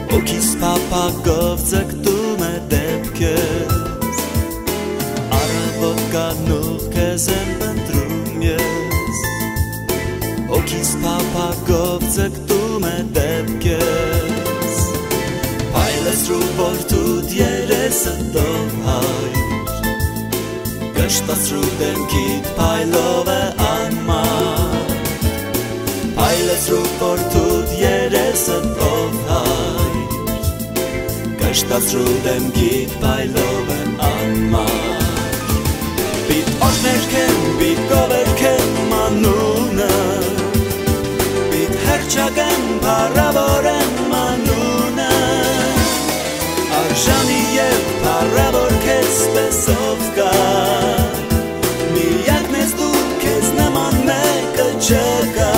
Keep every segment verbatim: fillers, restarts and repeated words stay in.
Օքիս պապակով ձգտում է դեպքես, առավոտ կանուղ քեզ եմ ընտրում ես, օքիս պապակով ձգտում է դեպքես, փայլեցրու որդուդ երեսը տով հայր, կշտացրու դեմքիդ փայլով է անմար, փայլեցրու որդուդ երեսը տով հայր, կշտացրու դեմքիդ փայլով է անմար, պիտ օշներքեմ, պիտ գովերքեմ անունը, պիտ հերչակեմ, փառավորեմ անունը, արժանի և փառավոր քեզ պեսով կա, միակն ես դու քեզ նման մեկը չկա,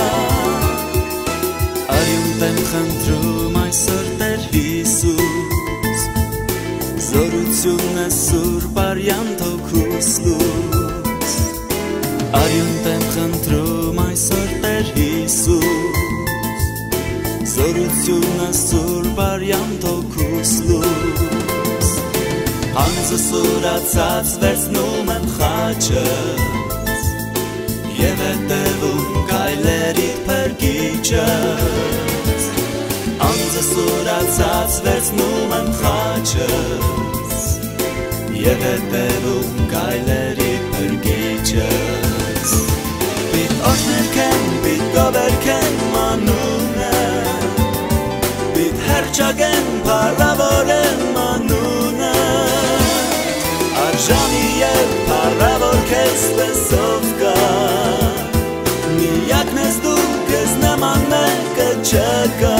արյունտ եմ խնդրում այսօր Տեր Հիսուս, զորություն է սուրբ արյան թոքուս լույս, արյունտ եմ խնդրում այսօր Տեր Հիսուս, զորություն է սուրբ արյան թոքուս լույս, հանձը սուրացած վերցնում եմ խաչս, և հետևում գայլերիդ փրկիչս, հանձը սուրացած վերցնում եմ խաչս, և հետևում գայլերիդ փրկիչս, պիտ օշներքեմ, պիտ գովերքեմ անունը, պիտ հերչակեմ, փառավորեմ անունը, արժանի և փառավոր քեզ պեսով կա, միակն ես դու քեզ նման մեկը չկա,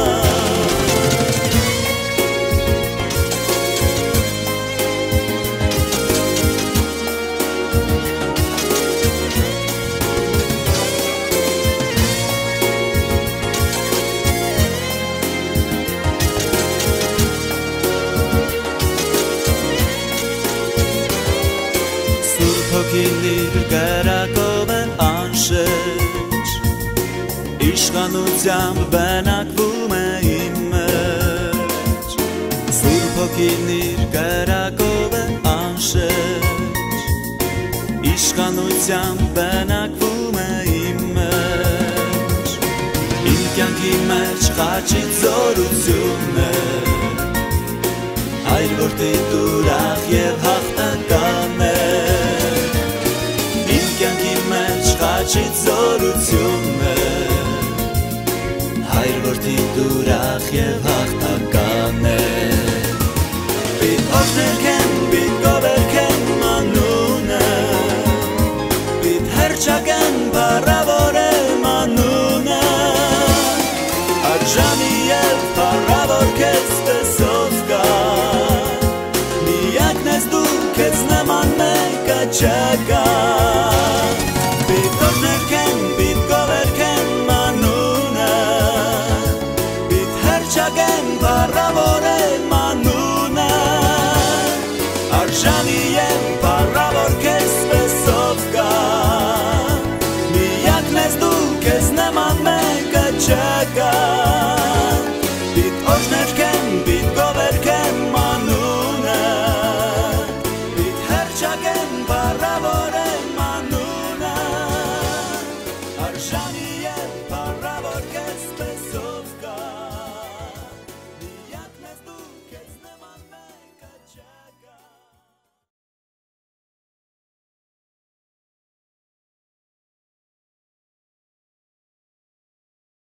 Հոգին իր կրակով է անշեջ, իշխանությամբ բնակվում է իմ մեջ, Սուրբ հոգին իր կրակով է անշեջ, իշխանությամբ բնակվում է իմ մեջ, իմ կյանքի մեջ խաչից զորություն է, Հայր որդիդ ուրախ և հաղթական է, խաչից զորություն է, Հայր որդիդ ուրախ և հաղթական է, պիտ օշներքեմ, պիտ գովերքեմ անունը, պիտ հերչակեմ, փառավորեմ անունը, արժանի և փառավոր քեզ պեսով կա, միակն ես դու քեզ նման մեկը չկա, փառավորեմ անունը, արժանի և փառավոր քեզ պեսով կա, միակն ես դու քեզ նման մեկը չկա,